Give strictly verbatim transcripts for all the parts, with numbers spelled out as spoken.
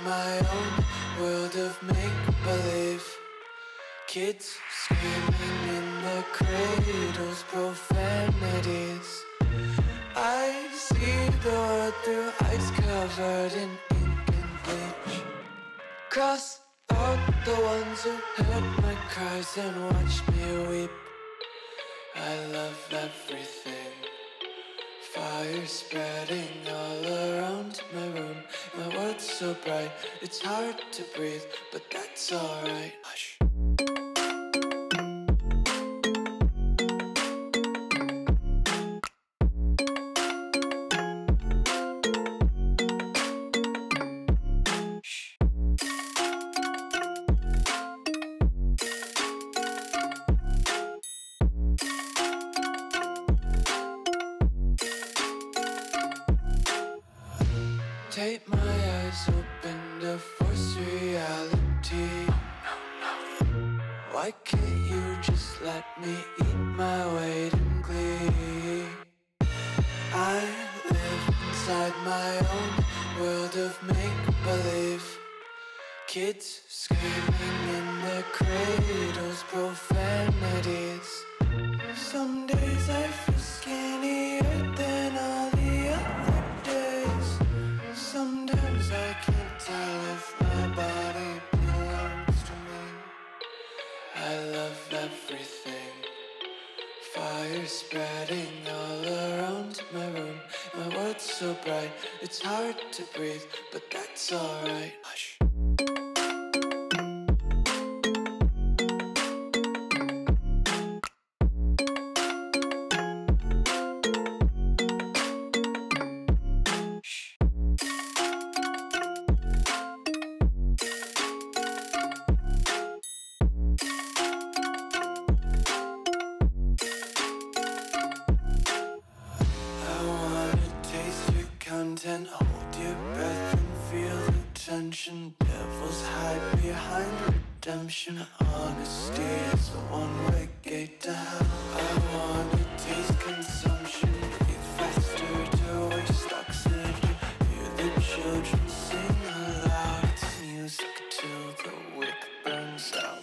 my own world of make-believe. Kids screaming in their cradles, profanities. I see the world through eyes covered in ink and bleach. Cross out the ones who heard my cries and watched me weep. I love everything. Fire spreading all around my room. My world's so bright, it's hard to breathe, but that's alright. Hush. Take my eyes open to force reality. Why can't you just let me eat my weight in glee? I live inside my own world of make-believe. Kids screaming in their cradles, profanities. Some days I feel skinnier than all the other days. Sometimes I can't tell if my body belongs to me. I love everything. Fire spreading all around my room. My world's so bright, it's hard to breathe, but that's alright. Hush. Content, hold your breath and feel the tension. Devils hide behind redemption. Honesty is a one-way gate to hell. I wanna taste consumption, breathe faster to waste oxygen. Hear the children sing aloud. It's music till the wick burns out.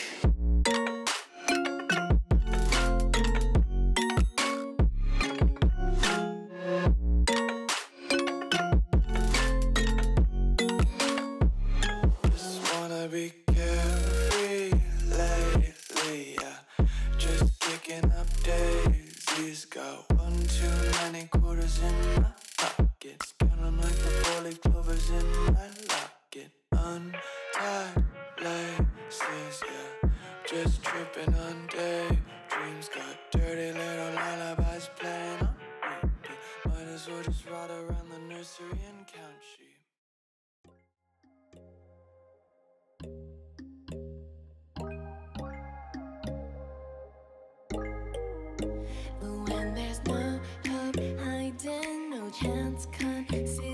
Be carefree lately, yeah. Just picking up daisies. Got one too many quarters in my pockets. Count 'em like the four-leaf clovers in my locket. Untied laces, yeah. Just tripping on daydreams. Got dirty little lullabies playing on repeat. Might as well just ride around the nursery and count sheep. But when there's no hope hiding, no chance concealed,